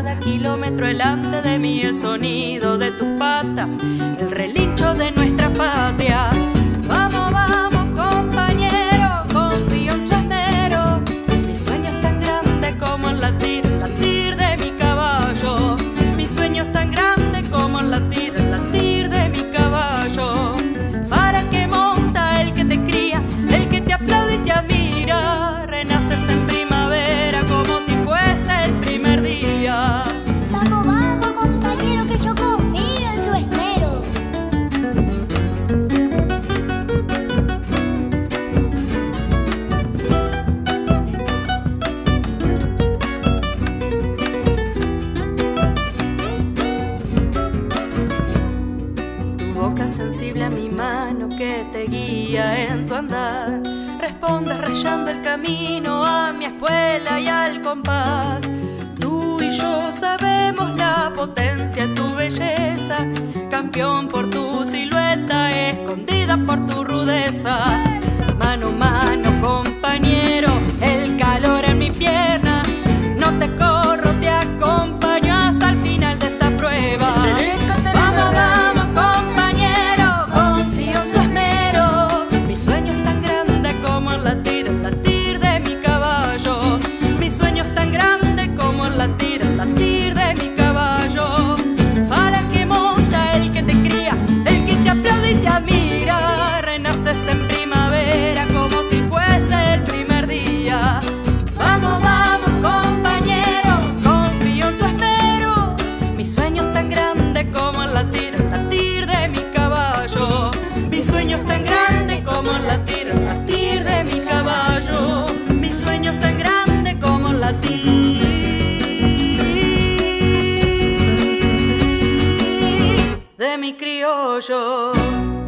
cada kilómetro delante de mí el sonido de tus patas, el relincho de nuestra patria. Vamos, vamos, compañero, confío en su esmero. Mi sueño es tan grande como el latir de mi caballo. Mi sueño es tan grande como el latir de mi caballo. Para que monta el que te cría, el que te aplaude y te admira. Renaces en primavera como si fuese el primer día. Vamos, vamos, compañero, que yo confío en su esmero. Tu boca sensible a mi mano que te guía en tu andar. Respondes rayando el camino a mi espuela y al compás. Tú y yo sabemos la potencia de tu belleza, campeón por tu silueta, escondida por tu rudeza. Mano a mano, compañero, el calor en mi pierna. No te corro, te acompaño hasta el final de esta prueba. Vamos, vamos, compañero, confío en su esmero. Mi sueño es tan grande como el latir de mi caballo. Mi sueño es tan grande como el latir de mi caballo. Para que monta el que te cría, el que te aplaude y te admira. Renaces en primavera como si fuese el primer día. Vamos, vamos, compañero, confío en su esmero. Mi sueño es tan grande como el latir de mi caballo. Mi sueño es tan grande como el latir de mi caballo. Mi sueño es tan grande como el latir de mi criollo.